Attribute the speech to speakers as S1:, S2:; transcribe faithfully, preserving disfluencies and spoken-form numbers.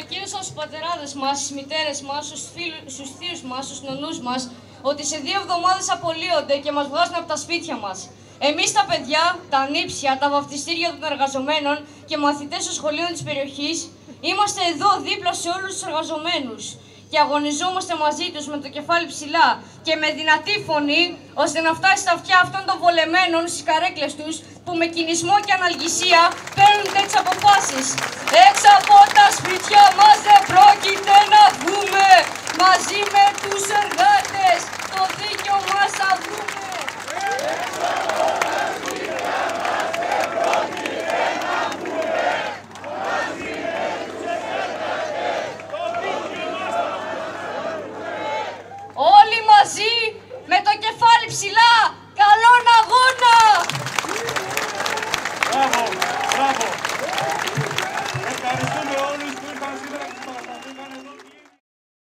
S1: ανακοίνωσαν στους πατεράδες μας, στις μητέρες μας, στους, φίλους, στους θείους μας, στους νονούς μας, ότι σε δύο εβδομάδες απολύονται και μας βγάζουν από τα σπίτια μας. Εμείς τα παιδιά, τα νύψια, τα βαφτιστήρια των εργαζομένων και μαθητές των σχολείων της περιοχής, είμαστε εδώ δίπλα σε όλους τους εργαζομένους και αγωνιζόμαστε μαζί τους με το κεφάλι ψηλά και με δυνατή φωνή, ώστε να φτάσει στα αυτιά αυτών των βολεμένων στις καρέκλες τους, που με κινησμό και αναλγησία παίρνουν τέτοιες αποφάσεις. Έξω από τα